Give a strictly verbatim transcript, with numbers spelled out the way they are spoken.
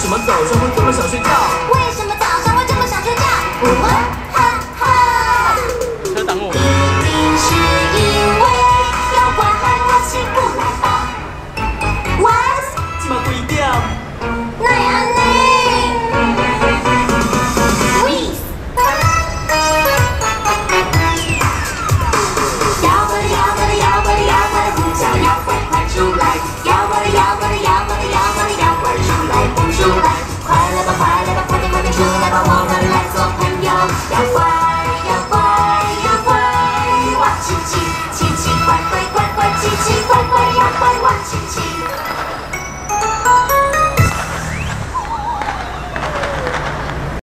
什么早上会这么想睡觉？ 为什么早上会这么想睡觉？哇哈哈！ 车挡我。 一定是因为要怪我起不来吧 ？What？ 这么不一定。 那安尼 ，with。摇过来摇过来摇过来摇过来，呼叫妖怪快出来！摇过来摇过来摇过来摇过来妖怪出来不出来？快来吧快来吧快点快点出来吧，我们来做朋友。妖怪妖怪妖怪，哇奇奇奇奇怪怪怪怪奇奇怪怪妖怪哇奇奇。